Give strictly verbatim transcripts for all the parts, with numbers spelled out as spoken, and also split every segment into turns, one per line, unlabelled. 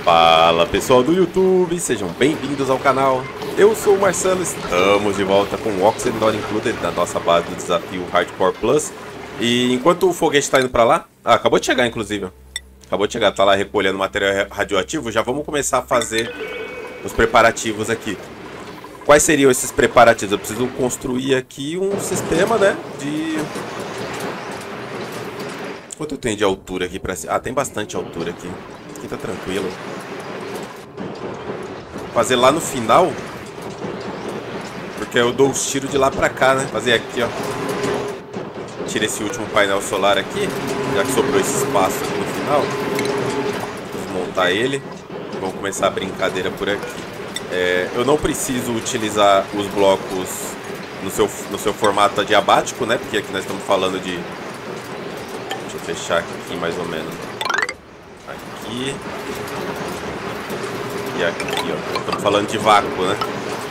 Fala pessoal do YouTube, sejam bem-vindos ao canal. Eu sou o Marcelo, estamos de volta com o Oxen Not Included na nossa base do desafio Hardcore Plus. E enquanto o foguete está indo para lá, ah, acabou de chegar inclusive, acabou de chegar, tá lá recolhendo material radioativo, já vamos começar a fazer os preparativos aqui. Quais seriam esses preparativos? Eu preciso construir aqui um sistema, né, de... Quanto eu tenho de altura aqui para cima? Ah, tem bastante altura aqui. Aqui tá tranquilo. Fazer lá no final, porque eu dou os tiros de lá pra cá, né? Fazer aqui, ó. Tira esse último painel solar aqui, já que sobrou esse espaço aqui no final. Desmontar ele. Vamos começar a brincadeira por aqui. É, eu não preciso utilizar os blocos no seu, no seu formato adiabático, né? Porque aqui nós estamos falando de... Deixa eu fechar aqui mais ou menos. Aqui. E aqui, ó. Estamos falando de vácuo, né?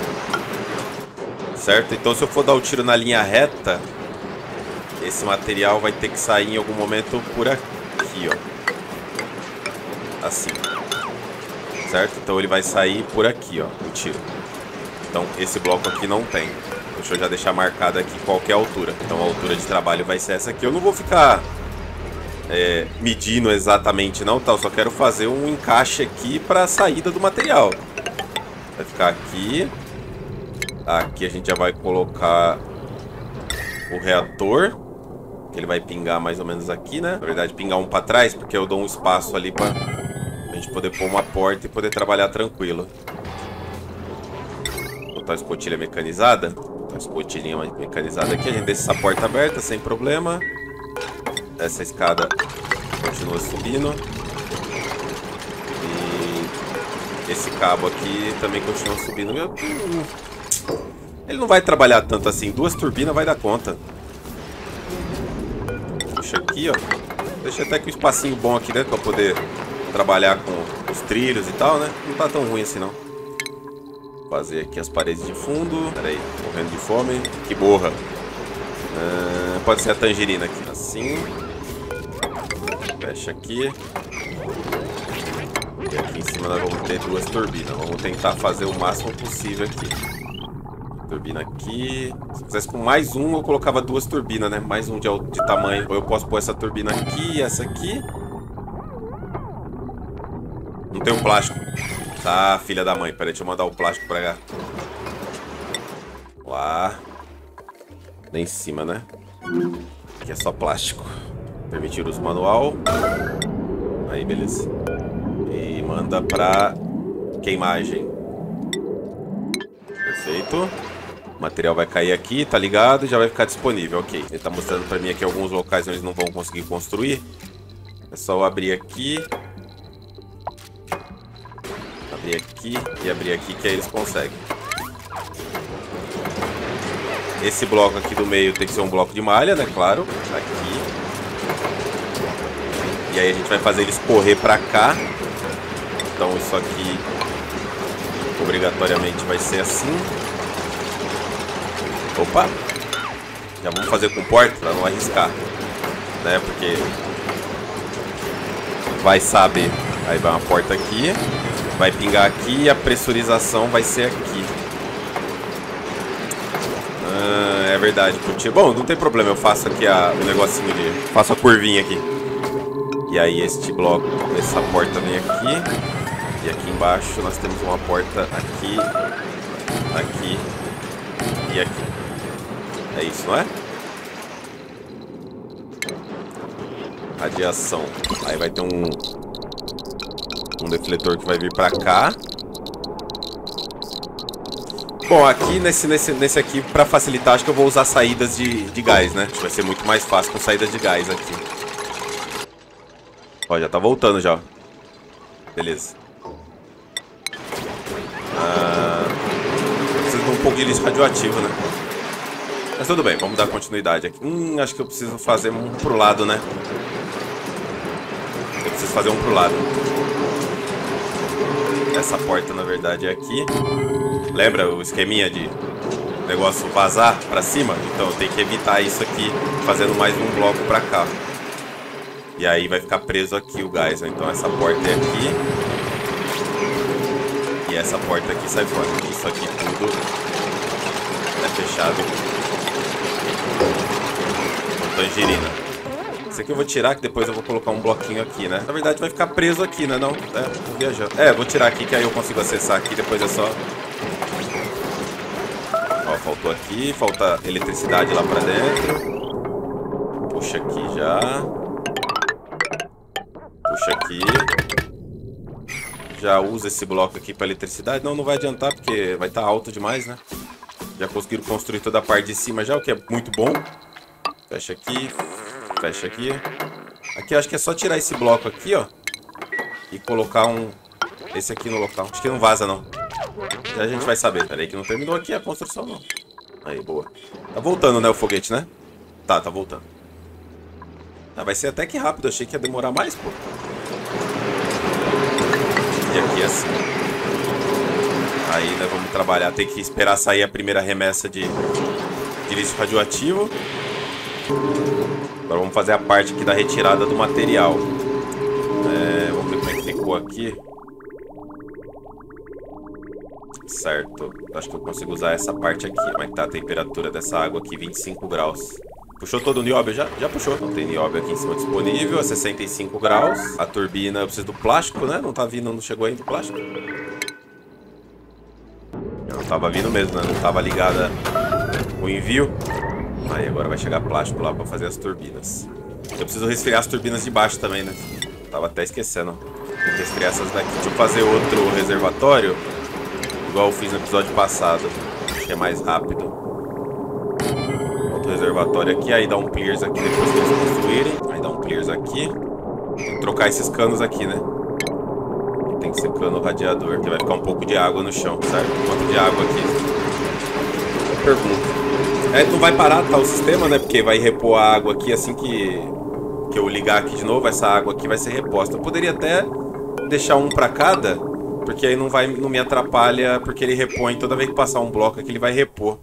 Certo? Então se eu for dar o tiro na linha reta, esse material vai ter que sair em algum momento por aqui, ó. Assim. Certo? Então ele vai sair por aqui, ó, o tiro. Então esse bloco aqui não tem. Deixa eu já deixar marcado aqui qualquer altura. Então a altura de trabalho vai ser essa aqui. Eu não vou ficar... É, medindo exatamente não, tá? Eu só quero fazer um encaixe aqui para a saída do material. Vai ficar aqui. Aqui a gente já vai colocar o reator, que ele vai pingar mais ou menos aqui, né? Na verdade, pingar um para trás, porque eu dou um espaço ali para a gente poder pôr uma porta e poder trabalhar tranquilo. Vou botar a escotilha mecanizada. Vou botar a escotilhinha mecanizada aqui. A gente deixa essa porta aberta sem problema. Essa escada continua subindo. E esse cabo aqui também continua subindo. Meu... Ele não vai trabalhar tanto assim. Duas turbinas vai dar conta. Puxa aqui, ó. Deixa até que um espacinho bom aqui dentro pra poder trabalhar com os trilhos e tal, né? Não tá tão ruim assim, não. Vou fazer aqui as paredes de fundo. Pera aí, morrendo de fome. Que borra. Uh, pode ser a tangerina aqui. Assim. Fecha aqui. E aqui em cima nós vamos ter duas turbinas. Vamos tentar fazer o máximo possível aqui. Turbina aqui. Se eu fizesse com mais um, eu colocava duas turbinas, né? Mais um de, de tamanho. Ou eu posso pôr essa turbina aqui e essa aqui. Não tem um plástico. Tá, filha da mãe. Peraí, deixa eu mandar o plástico pra cá. Lá. Lá em cima, né? Aqui é só plástico. Permitir uso manual. Aí, beleza. E manda pra queimagem. Perfeito. O material vai cair aqui, tá ligado? E já vai ficar disponível, ok. Ele tá mostrando pra mim aqui alguns locais onde eles não vão conseguir construir. É só eu abrir aqui. Abrir aqui e abrir aqui, que aí eles conseguem. Esse bloco aqui do meio tem que ser um bloco de malha, né? Claro. Aqui. E aí a gente vai fazer ele escorrer pra cá. Então isso aqui obrigatoriamente vai ser assim. Opa! Já vamos fazer com porta pra não arriscar, né? Porque vai saber. Aí vai uma porta aqui. Vai pingar aqui e a pressurização vai ser aqui. Ah, é verdade. Bom, não tem problema. Eu faço aqui a, o negocinho de... Faço a curvinha aqui. E aí este bloco, essa porta vem aqui. E aqui embaixo nós temos uma porta aqui, aqui e aqui. É isso, não é? Radiação. Aí vai ter um, um defletor que vai vir pra cá. Bom, aqui nesse, nesse, nesse aqui, pra facilitar, acho que eu vou usar saídas de, de gás, né? Acho que vai ser muito mais fácil com saídas de gás aqui. Ó, já tá voltando já. Beleza. Ah, preciso de um pouco de lixo radioativo, né? Mas tudo bem, vamos dar continuidade aqui. Hum, acho que eu preciso fazer um pro lado, né? Eu preciso fazer um pro lado. Essa porta, na verdade, é aqui. Lembra o esqueminha de negócio vazar pra cima? Então eu tenho que evitar isso aqui, fazendo mais um bloco pra cá. E aí vai ficar preso aqui o gás. Então essa porta é aqui. essa porta aqui sai fora. Isso aqui tudo é fechado com tangerina. Esse aqui eu vou tirar, que depois eu vou colocar um bloquinho aqui, né? Na verdade vai ficar preso aqui, né? Não, é, tô viajando. É, vou tirar aqui, que aí eu consigo acessar aqui, depois é só... Ó, faltou aqui, falta eletricidade lá pra dentro. Puxa aqui já. Puxa aqui. Já usa esse bloco aqui pra eletricidade. Não, não vai adiantar, porque vai estar alto demais, né? Já conseguiram construir toda a parte de cima já, o que é muito bom. Fecha aqui. Fecha aqui. Aqui eu acho que é só tirar esse bloco aqui, ó. E colocar um... esse aqui no local. Acho que não vaza, não. Já a gente vai saber. Pera aí que não terminou aqui a construção, não. Aí, boa. Tá voltando, né, o foguete, né? Tá, tá voltando. Ah, vai ser até que rápido. Achei que ia demorar mais, pô. E aqui assim. Aí, né, vamos trabalhar. Tem que esperar sair a primeira remessa de, de lixo radioativo. Agora vamos fazer a parte aqui da retirada do material. É, vamos ver como é que ficou aqui. Certo. Acho que eu consigo usar essa parte aqui. Como é que tá a temperatura dessa água aqui? vinte e cinco graus. Puxou todo o nióbio já? Já puxou. Não tem nióbio aqui em cima disponível. A sessenta e cinco graus. A turbina, eu preciso do plástico, né? Não tá vindo, não chegou ainda o plástico. Não tava vindo mesmo, né? Não tava ligada o envio. Aí agora vai chegar plástico lá pra fazer as turbinas. Eu preciso resfriar as turbinas de baixo também, né? Tava até esquecendo. Tem que resfriar essas daqui. Deixa eu fazer outro reservatório. Igual eu fiz no episódio passado. Acho que é mais rápido. Outro reservatório aqui. Aí dá um clears aqui depois que eles construírem. Aí dá um clears aqui. Tem que trocar esses canos aqui, né? Tem que ser cano radiador. Que vai ficar um pouco de água no chão, certo? Quanto de água aqui? Pergunta. É, não vai parar, tá, o sistema, né? Porque vai repor a água aqui assim que, que eu ligar aqui de novo. Essa água aqui vai ser reposta. Eu poderia até deixar um pra cada, porque aí não, vai, não me atrapalha, porque ele repõe. Toda vez que passar um bloco aqui, ele vai repor.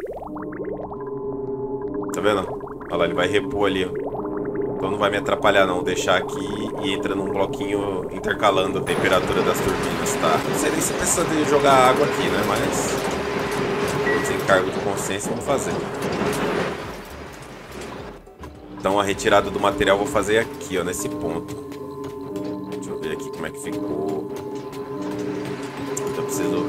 Tá vendo? Olha lá, ele vai repor ali, ó. Então não vai me atrapalhar não, deixar aqui e entra num bloquinho intercalando a temperatura das turbinas, tá? Não sei nem se precisa de jogar água aqui, né? Mas... sem cargo de consciência, vamos fazer. Então a retirada do material eu vou fazer aqui, ó, nesse ponto. Deixa eu ver aqui como é que ficou. Eu preciso...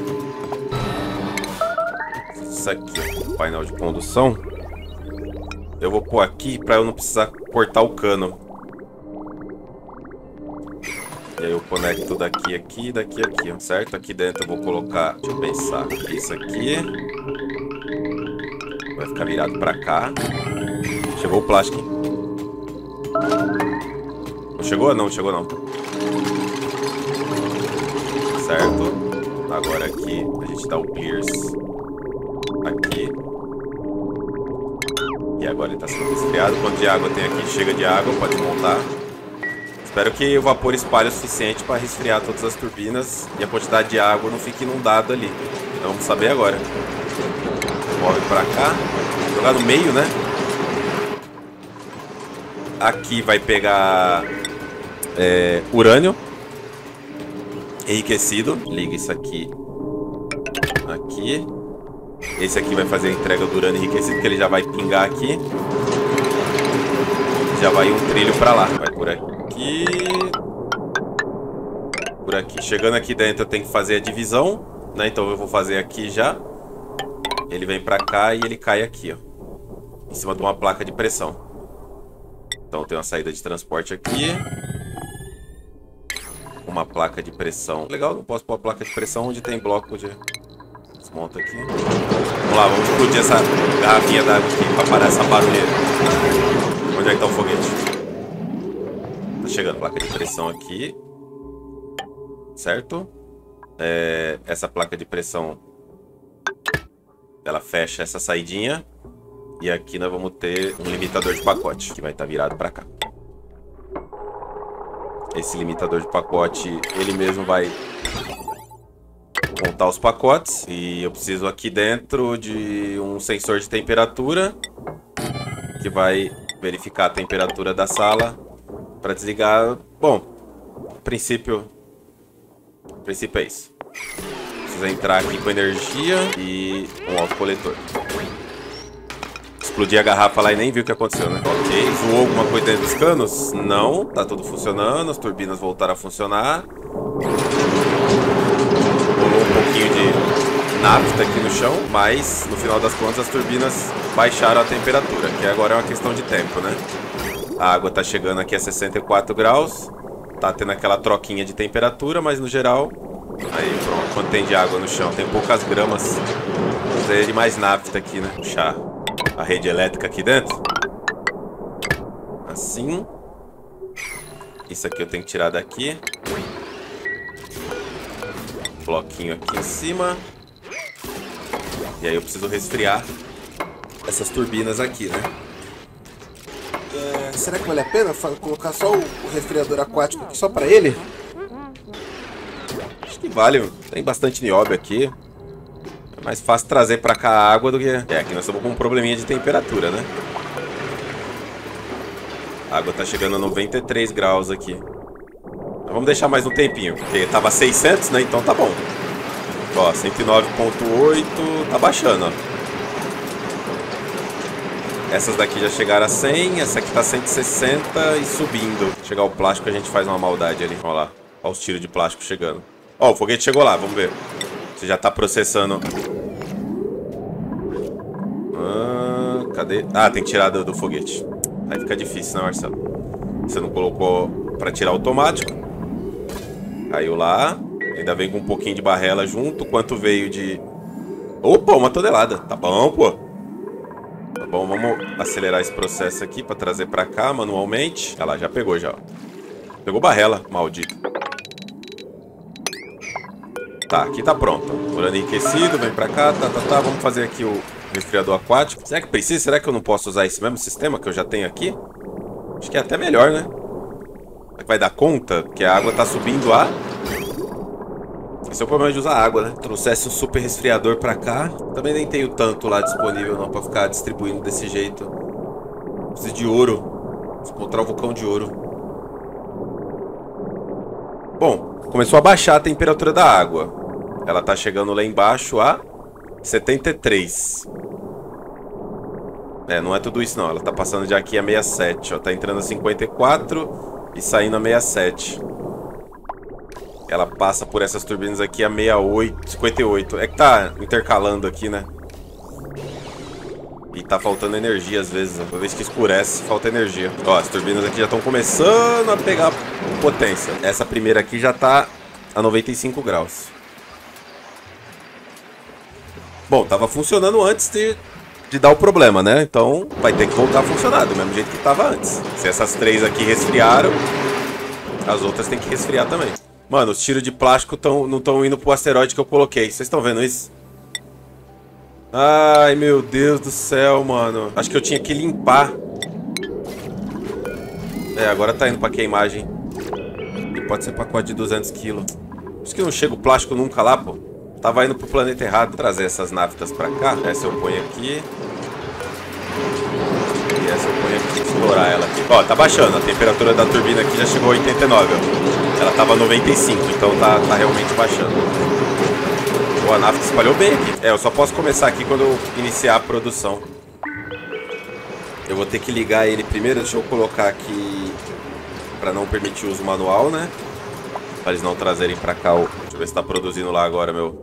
Isso aqui, ó, o painel de condução. Eu vou pôr aqui pra eu não precisar cortar o cano. E aí eu conecto daqui, aqui e daqui, aqui, ó, certo? Aqui dentro eu vou colocar, deixa eu pensar, isso aqui. Vai ficar virado pra cá. Chegou o plástico, hein? Não chegou? Não, chegou não. Certo. Agora aqui a gente dá o clears aqui. E agora ele tá sendo resfriado. Quanto de água tem aqui? Chega de água, pode montar. Espero que o vapor espalhe o suficiente para resfriar todas as turbinas e a quantidade de água não fique inundada ali. Então vamos saber agora. Move para cá. Jogar no meio, né? Aqui vai pegar é, urânio enriquecido. Liga isso aqui. Aqui. Esse aqui vai fazer a entrega do urânio enriquecido, que ele já vai pingar aqui. Já vai um trilho para lá. Vai por aqui. Por aqui. Chegando aqui dentro eu tenho que fazer a divisão, né? Então eu vou fazer aqui já. Ele vem pra cá e ele cai aqui, ó. Em cima de uma placa de pressão. Então tem uma saída de transporte aqui. Uma placa de pressão. Legal, não posso pôr a placa de pressão onde tem bloco de... Desmonta aqui. Vamos lá, vamos explodir essa garrafinha d'água aqui pra parar essa barulheira. Onde é que tá o foguete? Tá chegando, placa de pressão aqui. Certo? É, essa placa de pressão, ela fecha essa saidinha. E aqui nós vamos ter um limitador de pacote, que vai estar virado para cá. Esse limitador de pacote, ele mesmo vai montar os pacotes. E eu preciso aqui dentro de um sensor de temperatura, que vai verificar a temperatura da sala para desligar. Bom, a princípio, a princípio é isso. Precisa entrar aqui com energia e um autocoletor. Explodir a garrafa lá e nem viu o que aconteceu, né? Ok, zoou alguma coisa dentro dos canos? Não, tá tudo funcionando, as turbinas voltaram a funcionar. Rolou um pouquinho de nafta aqui no chão, mas no final das contas as turbinas baixaram a temperatura, que agora é uma questão de tempo, né? A água tá chegando aqui a sessenta e quatro graus, tá tendo aquela troquinha de temperatura, mas no geral... Aí, pronto, quanto tem de água no chão? Tem poucas gramas. Precisaria de mais nafta aqui, né? Puxar a rede elétrica aqui dentro. Assim. Isso aqui eu tenho que tirar daqui. Bloquinho aqui em cima. E aí eu preciso resfriar essas turbinas aqui, né?
É, será que vale a pena colocar só o resfriador aquático aqui só pra ele?
Acho que vale. Tem bastante nióbio aqui. É mais fácil trazer pra cá a água do que... É, aqui nós estamos com um probleminha de temperatura, né? A água tá chegando a noventa e três graus aqui. Então, vamos deixar mais um tempinho, porque tava seiscentos, né? Então tá bom. Ó, cento e nove ponto oito. Tá baixando, ó. Essas daqui já chegaram a cem. Essa aqui tá cento e sessenta e subindo. Chegar o plástico a gente faz uma maldade ali. Ó lá. Ó os tiros de plástico chegando. Ó, o foguete chegou lá, vamos ver. Você já tá processando. Ah, cadê? Ah, tem que tirar do, do foguete. Aí fica difícil, né, Marcelo? Você não colocou pra tirar automático. Caiu lá. Ainda vem com um pouquinho de barrela junto. Quanto veio de... Opa, uma tonelada. Tá bom, pô. Tá bom, vamos acelerar esse processo aqui pra trazer pra cá manualmente. Olha lá, já pegou já, ó. Pegou barrela, maldito. Tá, aqui tá pronto. Urânio enriquecido, vem pra cá, tá, tá, tá. Vamos fazer aqui o resfriador aquático. Será que precisa? Será que eu não posso usar esse mesmo sistema que eu já tenho aqui? Acho que é até melhor, né? Será que vai dar conta? Porque a água tá subindo lá. Esse é o problema de usar água, né? Trouxesse um super resfriador pra cá. Também nem tenho tanto lá disponível não pra ficar distribuindo desse jeito. Preciso de ouro. Preciso encontrar o vulcão de ouro. Bom, começou a baixar a temperatura da água. Ela tá chegando lá embaixo a setenta e três. É, não é tudo isso não. Ela tá passando de aqui a sessenta e sete, ó. Tá entrando a cinquenta e quatro e saindo a sessenta e sete. Ela passa por essas turbinas aqui a sessenta e oito, cinquenta e oito. É que tá intercalando aqui, né? E tá faltando energia às vezes. Toda vez que escurece, falta energia. Ó, as turbinas aqui já estão começando a pegar potência. Essa primeira aqui já tá a noventa e cinco graus. Bom, tava funcionando antes de, de dar o problema, né? Então vai ter que voltar a funcionar do mesmo jeito que tava antes. Se essas três aqui resfriaram, as outras tem que resfriar também. Mano, os tiros de plástico tão, não estão indo pro asteroide que eu coloquei. Vocês estão vendo isso? Ai, meu Deus do céu, mano. Acho que eu tinha que limpar. É, agora tá indo pra queimagem. E pode ser pacote de duzentos quilos. Por isso que não chega o plástico nunca lá, pô. Tava indo pro planeta errado. Vou trazer essas naftas pra cá. Essa eu ponho aqui. E essa eu ponho aqui. Explorar ela aqui. Ó, tá baixando. A temperatura da turbina aqui já chegou a oitenta e nove, ó. Ela tava noventa e cinco, então tá, tá realmente baixando. Pô, a nafta espalhou bem aqui. É, eu só posso começar aqui quando eu iniciar a produção. Eu vou ter que ligar ele primeiro. Deixa eu colocar aqui pra não permitir o uso manual, né? Pra eles não trazerem pra cá o... Deixa eu ver se tá produzindo lá agora, meu.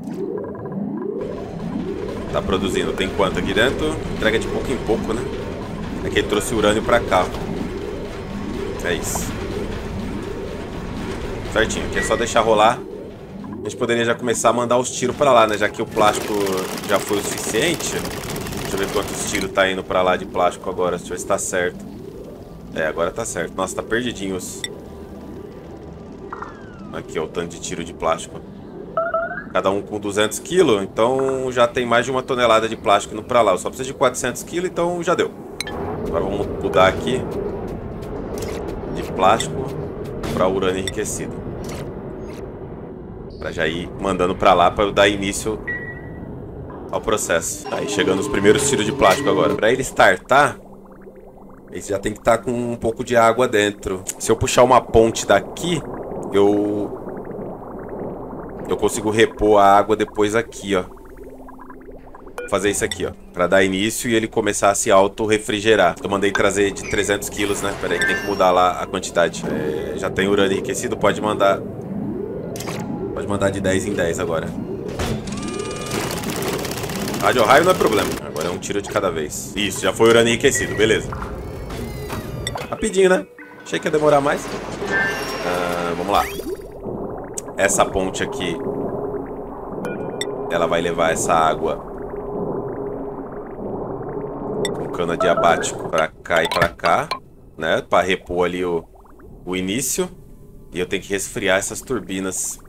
Tá produzindo. Tem quanto aqui dentro? Entrega de pouco em pouco, né? É que ele trouxe urânio pra cá. É isso. Certinho. Aqui é só deixar rolar. A gente poderia já começar a mandar os tiros pra lá, né? Já que o plástico já foi o suficiente. Deixa eu ver quantos tiros tá indo pra lá de plástico agora. Deixa eu ver se tá certo. É, agora tá certo. Nossa, tá perdidinhos. Aqui, ó, o tanto de tiro de plástico. Cada um com duzentos quilos. Então já tem mais de uma tonelada de plástico indo pra lá. Eu só preciso de quatrocentos quilos, então já deu. Agora vamos mudar aqui de plástico para urânio enriquecido. Para já ir mandando para lá para eu dar início ao processo. Aí chegando os primeiros tiros de plástico agora. Para ele startar, ele já tem que estar com um pouco de água dentro. Se eu puxar uma ponte daqui, eu eu consigo repor a água depois aqui, ó. Fazer isso aqui, ó, pra dar início e ele começar a se auto-refrigerar. Eu mandei trazer de trezentos quilos, né? Pera aí, tem que mudar lá a quantidade. É, já tem urânio enriquecido, pode mandar... Pode mandar de dez em dez agora. Rádio raio não é problema. Agora é um tiro de cada vez. Isso, já foi urânio enriquecido, beleza. Rapidinho, né? Achei que ia demorar mais. Ah, vamos lá. Essa ponte aqui, ela vai levar essa água com cano adiabático pra cá e pra cá, né? Pra repor ali o, o início. E eu tenho que resfriar essas turbinas.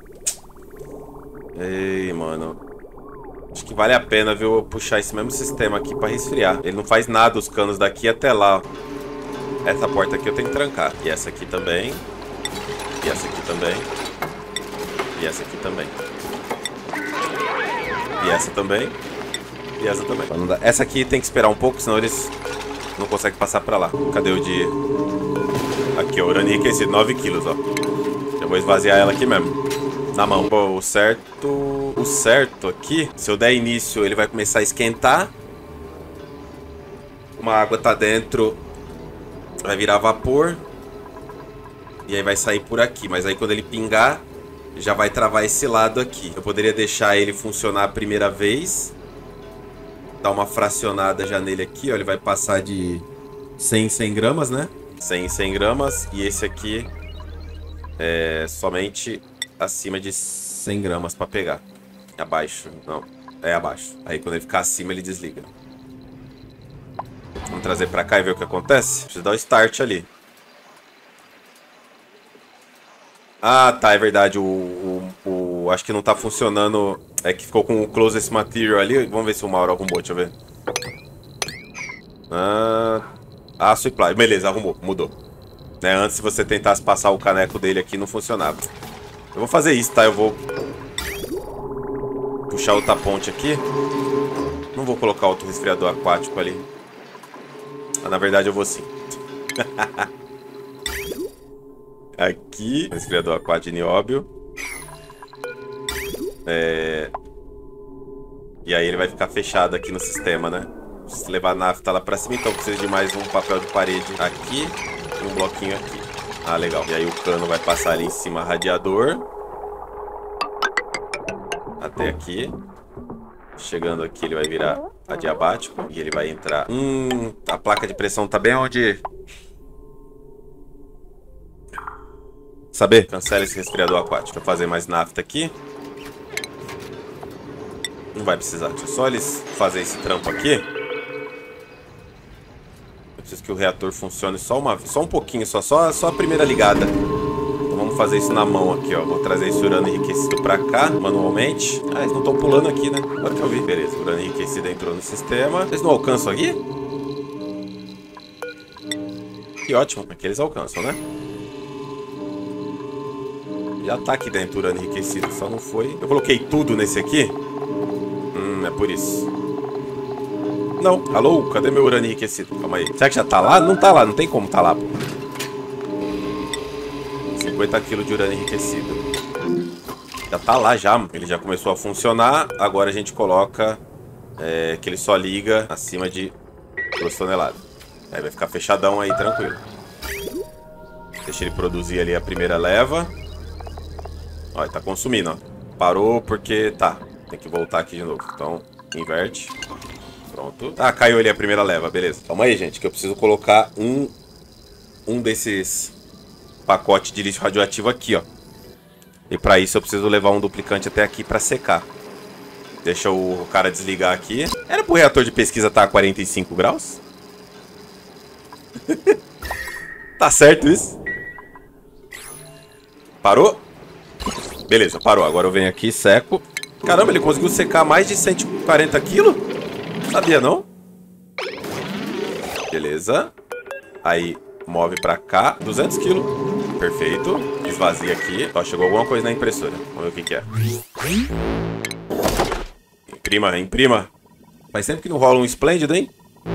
Ei, mano. Acho que vale a pena, viu, eu puxar esse mesmo sistema aqui pra resfriar. Ele não faz nada os canos daqui até lá, ó. Essa porta aqui eu tenho que trancar. E essa aqui também. E essa aqui também. E essa aqui também. E essa também. E essa também. Essa aqui tem que esperar um pouco, senão eles não conseguem passar pra lá. Cadê o de... Aqui, ó, urânio enriquecido, nove quilos, ó. Eu vou esvaziar ela aqui mesmo. Na mão. Pô, o certo... O certo aqui, se eu der início, ele vai começar a esquentar. Uma água tá dentro, vai virar vapor. E aí vai sair por aqui. Mas aí quando ele pingar, já vai travar esse lado aqui. Eu poderia deixar ele funcionar a primeira vez. Dar uma fracionada já nele aqui, ó. Ele vai passar de cem em cem gramas, né? cem em cem gramas. E esse aqui é somente acima de cem gramas pra pegar. Abaixo. Não, é abaixo. Aí quando ele ficar acima, ele desliga. Vamos trazer pra cá e ver o que acontece? Preciso dar o start ali. Ah, tá, é verdade. O, o, o, acho que não tá funcionando. É que ficou com o closest material ali. Vamos ver se o Mauro arrumou, deixa eu ver. Ah, aço e plástico. Beleza, arrumou, mudou. Né, antes, se você tentasse passar o caneco dele aqui, não funcionava. Eu vou fazer isso, tá? Eu vou puxar outra ponte aqui. Não vou colocar outro resfriador aquático ali. Ah, na verdade, eu vou sim. Aqui, resfriador aquático de nióbio. É... E aí ele vai ficar fechado aqui no sistema, né? Preciso levar a nafta lá pra cima, então precisa de mais um papel de parede aqui e um bloquinho aqui. Ah, legal. E aí o cano vai passar ali em cima, radiador. Até aqui. Chegando aqui ele vai virar adiabático. E ele vai entrar... Hum, a placa de pressão tá bem onde... Saber? Cancela esse resfriador aquático. Deixa eu fazer mais nafta aqui. Não vai precisar. Deixa só eles fazer esse trampo aqui. Eu preciso que o reator funcione só, uma, só um pouquinho, só, só, só a primeira ligada. Então vamos fazer isso na mão aqui, ó. Vou trazer esse urânio enriquecido pra cá, manualmente. Ah, eles não estão pulando aqui, né? Agora que eu vi. Beleza, o urânio enriquecido entrou no sistema. Eles não alcançam aqui? Que ótimo. Aqui eles alcançam, né? Já tá aqui dentro o urânio enriquecido, só não foi... Eu coloquei tudo nesse aqui? Hum, é por isso. Não. Alô? Cadê meu urânio enriquecido? Calma aí. Será que já tá lá? Não tá lá, não tem como tá lá, pô. cinquenta quilos de urânio enriquecido. Já tá lá já, ele já começou a funcionar. Agora a gente coloca é, que ele só liga acima de duas toneladas. Aí vai ficar fechadão aí, tranquilo. Deixa ele produzir ali a primeira leva. Ó, ele tá consumindo, ó. Parou porque... Tá, tem que voltar aqui de novo. Então, inverte. Pronto. Ah, caiu ali a primeira leva, beleza. Calma aí, gente, que eu preciso colocar um... Um desses pacotes de lixo radioativo aqui, ó. E pra isso eu preciso levar um duplicante até aqui pra secar. Deixa o cara desligar aqui. Era pro reator de pesquisa estar a quarenta e cinco graus? Tá certo isso? Parou? Beleza, parou. Agora eu venho aqui, seco. Caramba, ele conseguiu secar mais de cento e quarenta quilos? Sabia, não? Beleza. Aí, move pra cá. duzentos quilos. Perfeito. Esvazia aqui. Ó, chegou alguma coisa na impressora. Vamos ver o que que é. Imprima, imprima. Faz tempo que não rola um esplêndido, hein?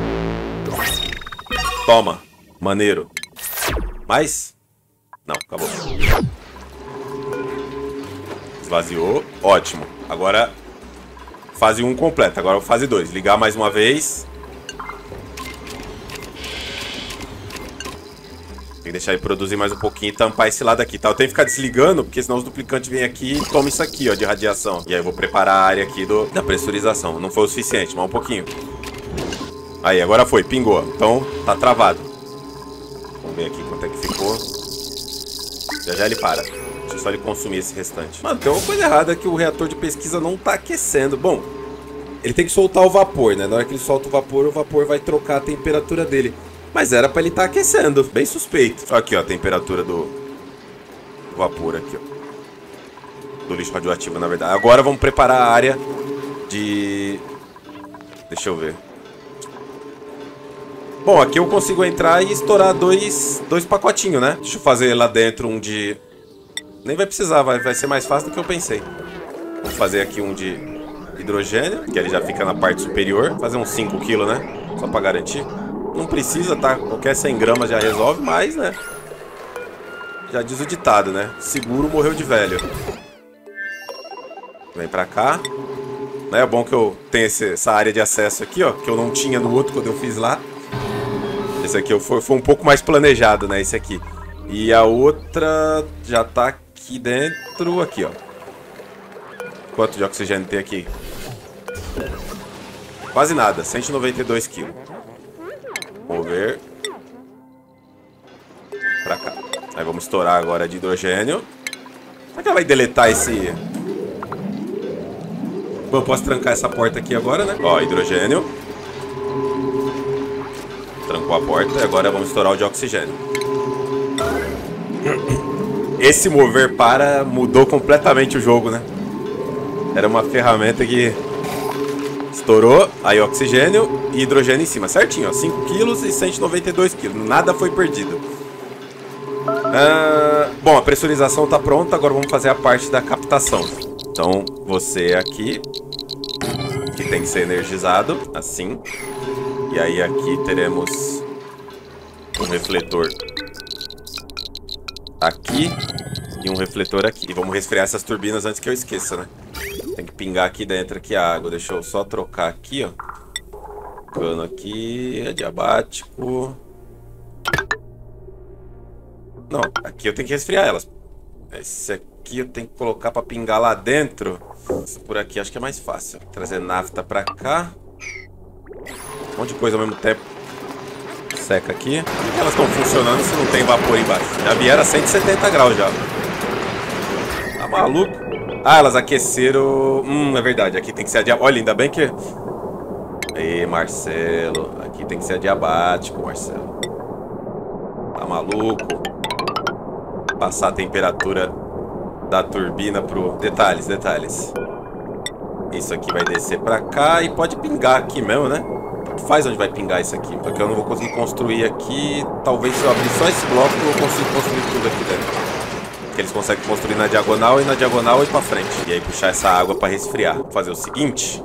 Toma. Maneiro. Mais? Não, acabou. Esvaziou. Ótimo. Agora, fase um completa. Agora fase dois. Ligar mais uma vez. Tem que deixar ele produzir mais um pouquinho e tampar esse lado aqui, tá? Eu tenho que ficar desligando, porque senão os duplicantes vêm aqui e tomam isso aqui, ó, de radiação. E aí eu vou preparar a área aqui do, da pressurização. Não foi o suficiente, mas um pouquinho. Aí, agora foi, pingou. Então, tá travado. Vamos ver aqui quanto é que ficou. Já já ele para. Deixa só ele consumir esse restante. Mano, tem uma coisa errada que o reator de pesquisa não tá aquecendo. Bom, ele tem que soltar o vapor, né? Na hora que ele solta o vapor, o vapor vai trocar a temperatura dele. Mas era pra ele estar aquecendo. Bem suspeito. Aqui, ó, a temperatura do vapor aqui, ó. Do lixo radioativo, na verdade. Agora vamos preparar a área de... Deixa eu ver. Bom, aqui eu consigo entrar e estourar dois, dois pacotinhos, né? Deixa eu fazer lá dentro um de... Nem vai precisar, vai, vai ser mais fácil do que eu pensei. Vamos fazer aqui um de hidrogênio, que ele já fica na parte superior. Fazer uns cinco quilos, né? Só pra garantir. Não precisa, tá? Qualquer cem gramas já resolve, mas, né? Já diz o ditado, né? Seguro morreu de velho. Vem pra cá. É bom que eu tenho esse, essa área de acesso aqui, ó. Que eu não tinha no outro quando eu fiz lá. Esse aqui foi, foi um pouco mais planejado, né? Esse aqui. E a outra já tá aqui dentro, aqui, ó. Quanto de oxigênio tem aqui? Quase nada, cento e noventa e dois quilos. Mover. Pra cá. Aí vamos estourar agora de hidrogênio. Será que ela vai deletar esse... Bom, eu posso trancar essa porta aqui agora, né? Ó, hidrogênio. Trancou a porta e agora vamos estourar o de oxigênio. Esse mover para mudou completamente o jogo, né? Era uma ferramenta que estourou, aí oxigênio e hidrogênio em cima, certinho, ó, cinco quilos e cento e noventa e dois quilos, nada foi perdido. Ah, bom, a pressurização tá pronta, agora vamos fazer a parte da captação. Então, você aqui, que tem que ser energizado, assim. E aí aqui teremos um refletor aqui e um refletor aqui. E vamos resfriar essas turbinas antes que eu esqueça, né? Tem que pingar aqui dentro aqui a água. Deixa eu só trocar aqui, ó. Cano aqui, é diabático. Não, aqui eu tenho que resfriar elas. Esse aqui eu tenho que colocar pra pingar lá dentro. Esse por aqui acho que é mais fácil. Trazer nafta pra cá. Um monte de coisa ao mesmo tempo. Seca aqui. Por que elas estão funcionando se não tem vapor embaixo? Já vieram a cento e setenta graus já. Tá maluco? Ah, elas aqueceram... Hum, é verdade. Aqui tem que ser adiabático. Olha, ainda bem que... Aí, Marcelo. Aqui tem que ser adiabático, Marcelo. Tá maluco? Passar a temperatura da turbina pro... Detalhes, detalhes. Isso aqui vai descer pra cá e pode pingar aqui mesmo, né? Faz onde vai pingar isso aqui. Porque eu não vou conseguir construir aqui. Talvez se eu abrir só esse bloco eu consigo construir tudo aqui dentro. Porque eles conseguem construir na diagonal e na diagonal e pra frente. E aí puxar essa água pra resfriar. Vou fazer o seguinte.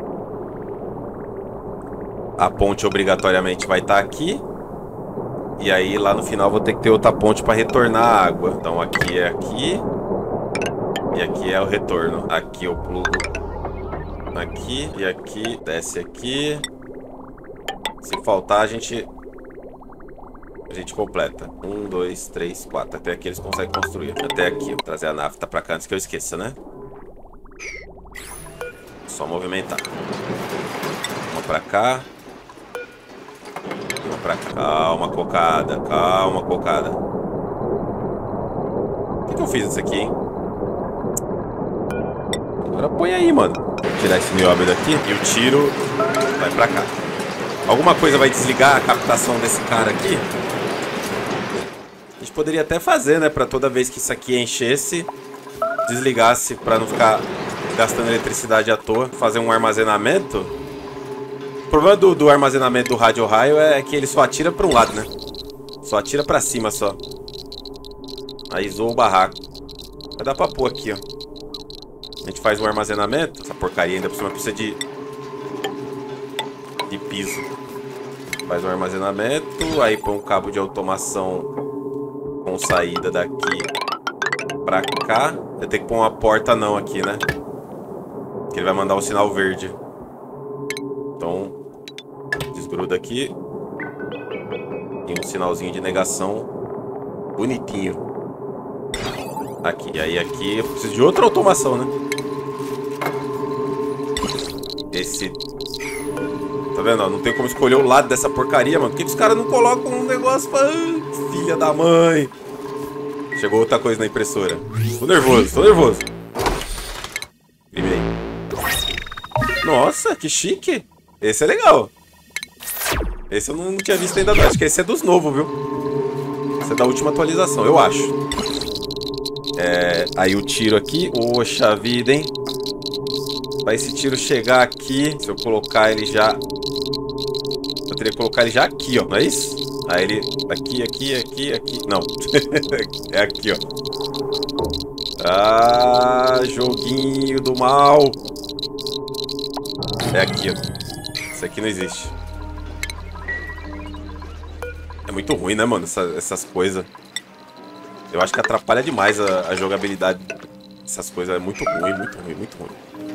A ponte obrigatoriamente vai estar aqui. E aí lá no final vou ter que ter outra ponte pra retornar a água. Então aqui é aqui. E aqui é o retorno. Aqui eu plugo aqui. E aqui desce aqui. Se faltar, a gente... A gente completa. Um, dois, três, quatro. Até aqui eles conseguem construir. Até aqui. Vou trazer a nafta pra cá antes que eu esqueça, né? Só movimentar. Uma pra cá. Uma pra cá. Calma, cocada. Calma, cocada. O que, que eu fiz isso aqui, hein? Agora põe aí, mano. Vou tirar esse nióbio daqui. E o tiro vai pra cá. Alguma coisa vai desligar a captação desse cara aqui? A gente poderia até fazer, né? Pra toda vez que isso aqui enchesse, desligasse pra não ficar gastando eletricidade à toa. Fazer um armazenamento. O problema do, do armazenamento do rádio raio é que ele só atira pra um lado, né? Só atira pra cima só. Aí zoa o barraco. Vai dar pra pôr aqui, ó. A gente faz um armazenamento. Essa porcaria ainda por cima precisa de... de piso. Faz um armazenamento. Aí põe um cabo de automação com saída daqui pra cá. Eu tenho que pôr uma porta não aqui, né? Que ele vai mandar o sinal verde. Então, desgruda aqui. E um sinalzinho de negação bonitinho. Aqui, e aí aqui eu preciso de outra automação, né? Esse... Tá vendo? Ó, não tem como escolher o lado dessa porcaria, mano. Por que os caras não colocam um negócio pra... Filha da mãe. Chegou outra coisa na impressora. Tô nervoso, tô nervoso. Imprime aí. Nossa, que chique. Esse é legal. Esse eu não tinha visto ainda não. Acho que esse é dos novos, viu? Esse é da última atualização, eu acho. É, aí o tiro aqui. Poxa vida, hein? Pra esse tiro chegar aqui, se eu colocar ele já... Eu teria que colocar ele já aqui, ó. Não é isso? Aí ele... Aqui, aqui, aqui, aqui... Não. É aqui, ó. Ah, joguinho do mal. É aqui, ó. Isso aqui não existe. É muito ruim, né, mano? Essa, essas coisas. Eu acho que atrapalha demais a, a jogabilidade. Essas coisas é muito ruim, muito ruim, muito ruim.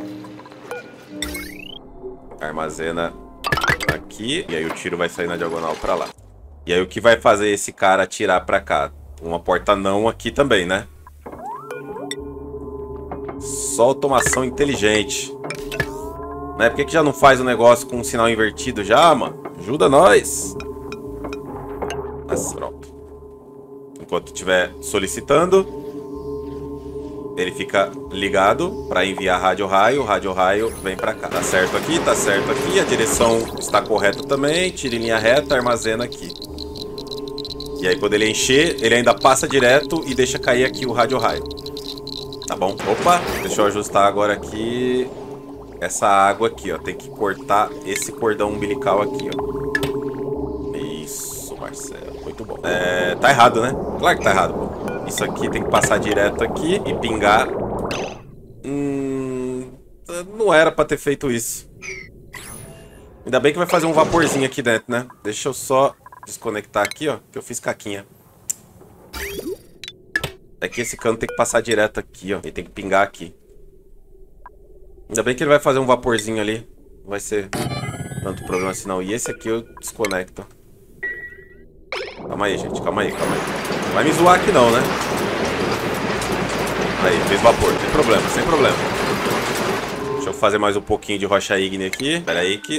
Armazena aqui. E aí o tiro vai sair na diagonal pra lá. E aí o que vai fazer esse cara atirar pra cá? Uma porta não aqui também, né? Só automação inteligente. Né? Por que que já não faz o negócio com um sinal invertido já, mano? Ajuda nós. Assim, pronto. Enquanto estiver solicitando, ele fica ligado para enviar rádio raio. O rádio raio vem para cá. Tá certo aqui, tá certo aqui. A direção está correta também. Tira em linha reta, armazena aqui. E aí quando ele encher, ele ainda passa direto e deixa cair aqui o rádio raio. Tá bom. Opa, deixa eu ajustar agora aqui. Essa água aqui, ó. Tem que cortar esse cordão umbilical aqui, ó. Isso, Marcelo. Muito bom. É, tá errado, né? Claro que tá errado, pô. Isso aqui tem que passar direto aqui e pingar. Hum, não era pra ter feito isso. Ainda bem que vai fazer um vaporzinho aqui dentro, né? Deixa eu só desconectar aqui, ó. Que eu fiz caquinha. É que esse cano tem que passar direto aqui, ó. Ele tem que pingar aqui. Ainda bem que ele vai fazer um vaporzinho ali. Não vai ser tanto problema assim, não. E esse aqui eu desconecto. Calma aí, gente. Calma aí, calma aí. Não vai me zoar aqui não, né? Aí, fez vapor. Sem problema, sem problema. Deixa eu fazer mais um pouquinho de rocha ígnea aqui. Pera aí que...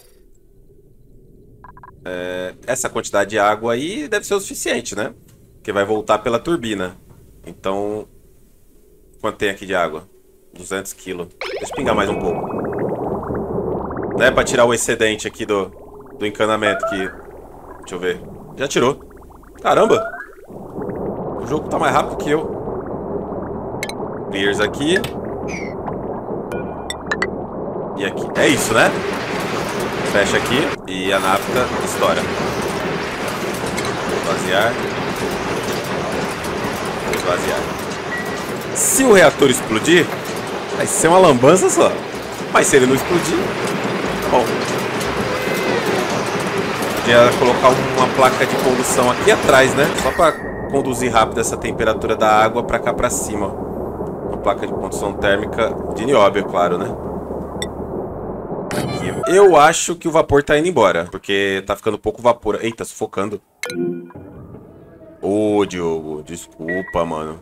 É, essa quantidade de água aí deve ser o suficiente, né? Porque vai voltar pela turbina. Então... Quanto tem aqui de água? duzentos quilos. Deixa eu pingar mais um pouco. Não é pra tirar o excedente aqui do, do encanamento que... Deixa eu ver. Já tirou. Caramba! O jogo tá mais rápido que eu. Clears aqui. E aqui. É isso, né? Fecha aqui. E a nafta estoura. Esvaziar. Esvaziar. Se o reator explodir, vai ser uma lambança só. Mas se ele não explodir, tá bom. Podia colocar uma placa de condução aqui atrás, né? Só pra conduzir rápido essa temperatura da água pra cá pra cima. Uma placa de condução térmica de nióbio, claro, né? Aqui. Eu acho que o vapor tá indo embora, porque tá ficando pouco vapor. Eita, sufocando. Ô, Diogo, desculpa, mano.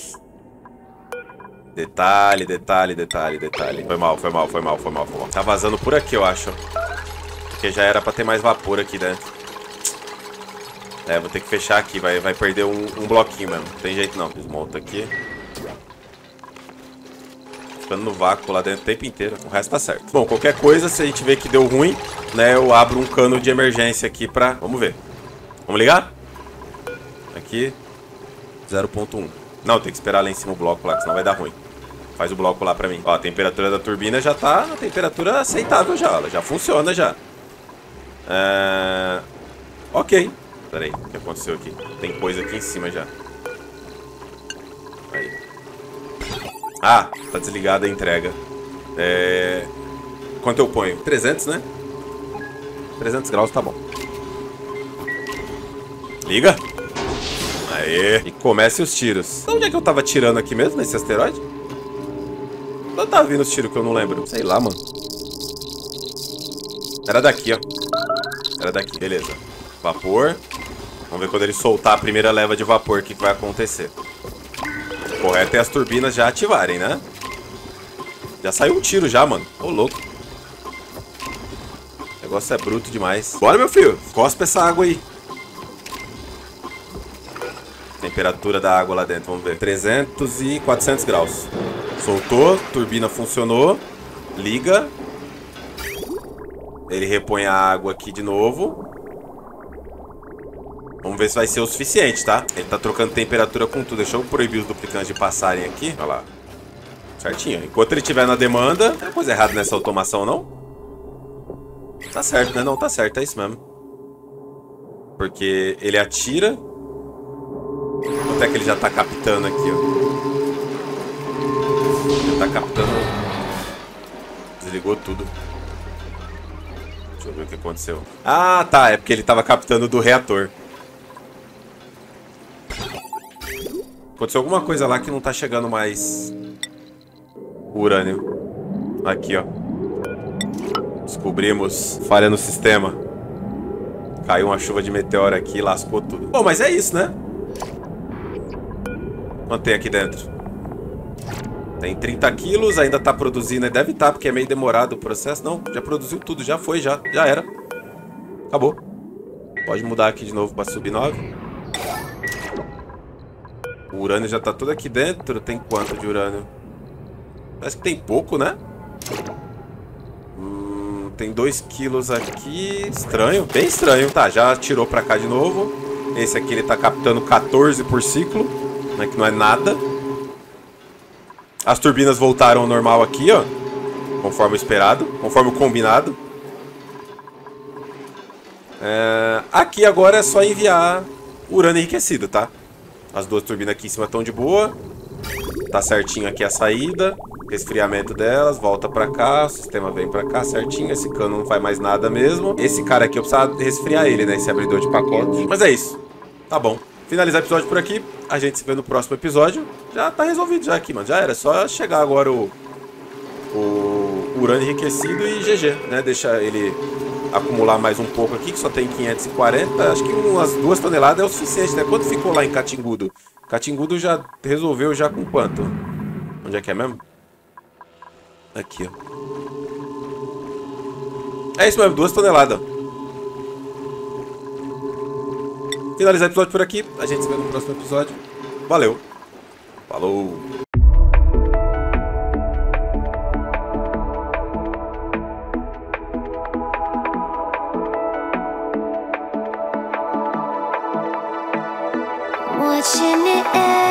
Detalhe, detalhe, detalhe, detalhe. Foi mal, foi mal, foi mal, foi mal, foi mal. Tá vazando por aqui, eu acho. Porque já era pra ter mais vapor aqui dentro. É, vou ter que fechar aqui. Vai, vai perder um, um bloquinho mesmo. Não tem jeito não. Desmonta aqui. Ficando no vácuo lá dentro o tempo inteiro. O resto tá certo. Bom, qualquer coisa, se a gente ver que deu ruim, né, eu abro um cano de emergência aqui pra... Vamos ver. Vamos ligar? Aqui. zero ponto um. Não, tem que esperar lá em cima o bloco lá, que senão vai dar ruim. Faz o bloco lá pra mim. Ó, a temperatura da turbina já tá na temperatura aceitável já. Ela já funciona já. É... Ok. Pera aí, o que aconteceu aqui? Tem coisa aqui em cima já. Aí. Ah, tá desligada a entrega. É... Quanto eu ponho? trezentos, né? trezentos graus tá bom. Liga. Aê. E comece os tiros. Onde é que eu tava tirando aqui mesmo, nesse asteroide? Onde tava vindo os tiros que eu não lembro? Sei lá, mano. Era daqui, ó. Era daqui, beleza. Vapor. Vamos ver quando ele soltar a primeira leva de vapor, o que, que vai acontecer. O correto é as turbinas já ativarem, né? Já saiu um tiro já, mano. Ô, louco. O negócio é bruto demais. Bora, meu filho. Cospe essa água aí. Temperatura da água lá dentro, vamos ver. trezentos e quatrocentos graus. Soltou, turbina funcionou. Liga. Ele repõe a água aqui de novo. Vamos ver se vai ser o suficiente, tá? Ele tá trocando temperatura com tudo. Deixa eu proibir os duplicantes de passarem aqui. Olha lá. Certinho. Enquanto ele estiver na demanda... Não tem coisa errada nessa automação, não? Tá certo, né? Não, tá certo. É isso mesmo. Porque ele atira... Quanto é que ele já tá captando aqui, ó? Ele tá captando... Desligou tudo. Deixa eu ver o que aconteceu. Ah, tá. É porque ele tava captando do reator. Aconteceu alguma coisa lá que não tá chegando mais urânio. Aqui, ó. Descobrimos falha no sistema. Caiu uma chuva de meteoro aqui e lascou tudo. Bom, mas é isso, né? Quanto tem aqui dentro? Tem trinta quilos, ainda tá produzindo. Deve estar, porque é meio demorado o processo. Não, já produziu tudo, já foi, já. Já era. Acabou. Pode mudar aqui de novo pra sub nove. O urânio já tá todo aqui dentro. Tem quanto de urânio? Parece que tem pouco, né? Hum, tem dois quilos aqui. Estranho, bem estranho. Tá, já tirou pra cá de novo. Esse aqui ele tá captando quatorze por ciclo, né, que não é nada. As turbinas voltaram ao normal aqui, ó. Conforme o esperado, conforme o combinado. É... Aqui agora é só enviar urânio enriquecido, tá? As duas turbinas aqui em cima estão de boa. Tá certinho aqui a saída. Resfriamento delas, volta pra cá. O sistema vem pra cá certinho. Esse cano não faz mais nada mesmo. Esse cara aqui eu precisava resfriar ele, né? Esse abridor de pacote. Mas é isso. Tá bom. Finalizar o episódio por aqui. A gente se vê no próximo episódio. Já tá resolvido já aqui, mano. Já era. Só chegar agora o... O urânio enriquecido e G G, né? Deixa ele acumular mais um pouco aqui, que só tem quinhentos e quarenta. Acho que umas duas toneladas é o suficiente, né? Quanto ficou lá em Catingudo? Catingudo já resolveu já com quanto? Onde é que é mesmo? Aqui, ó. É isso mesmo, duas toneladas. Finalizar o episódio por aqui. A gente se vê no próximo episódio. Valeu. Falou.
Watching it